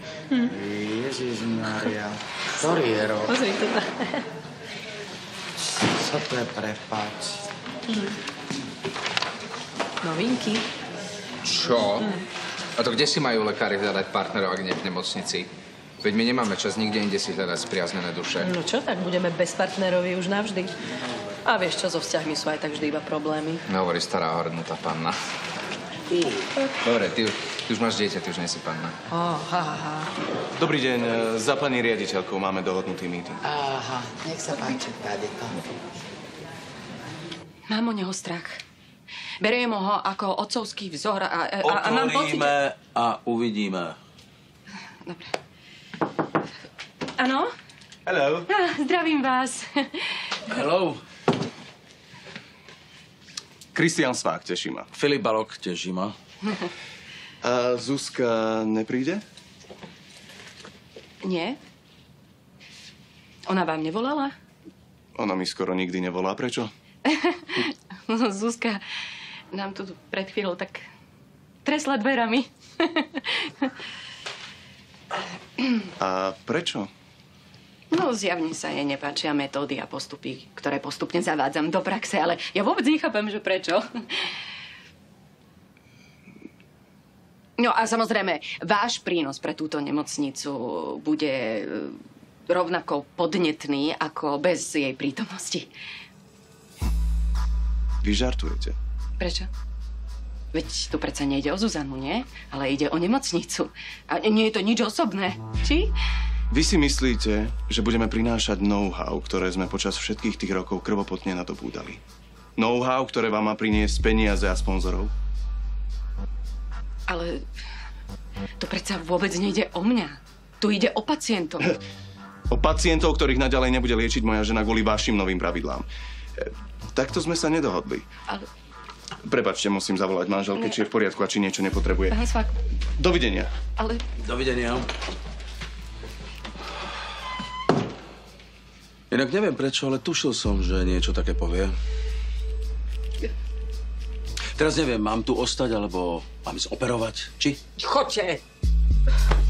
Ježišmária. Soriero. Pozri to. Co to je prepáč? Novinky. Čo? A to kde si majú lekári hľadať partnerov, ak nie v nemocnici? Veď my nemáme čas nikde inde si hľadať spriaznené duše. No čo, tak budeme bez partnerovi už navždy. A vieš čo, so vzťahmi sú aj tak vždy iba problémy. No, hovorí stará hornutá panna. Dobre, ty už máš dieťa, ty už nie si panna. Dobrý deň, za pani riaditeľkou máme dohodnutý meeting. Aha, nech sa páči, Tadeko. Mám o neho strach. Beriem ho ako otcovský vzor a mám pocit... Otvoríme a uvidíme. Dobre. Áno? Hello. Zdravím vás. Hello. Kristián Svák, teší ma. Filip Balok, teší ma. A Zuzka nepríde? Nie? Ona vám nevolala? Ona mi skoro nikdy nevolá. Prečo? Zuzka nám tu pred chvíľou tak tresla dverami. A prečo? No, zjavne sa jej nepáčia metódy a postupy, ktoré postupne zavádzam do praxe, ale ja vôbec nechápem, že prečo. No a samozrejme, váš prínos pre túto nemocnicu bude rovnako podnetný ako bez jej prítomnosti. Vy žartujete. Prečo? Veď tu predsa nejde o Zuzanu, nie? Ale ide o nemocnicu. A nie je to nič osobné, či? Vy si myslíte, že budeme prinášať know-how, ktoré sme počas všetkých tých rokov krvopotne nadobúdali? Know-how, ktoré vám má priniesť peniaze a sponzorov? Ale to predsa vôbec nejde o mňa. Tu ide o pacientov. O pacientov, ktorých naďalej nebude liečiť moja žena kvôli vašim novým pravidlám. Takto sme sa nedohodli. Ale... Prepáčte, musím zavolať manželke, či je v poriadku a či niečo nepotrebuje. Pán Svák. Dovidenia. Ale... Dovidenia. Inak neviem prečo, ale tušil som, že niečo také povie. Teraz neviem, mám tu ostať, alebo mám ísť operovať, či? Choďte!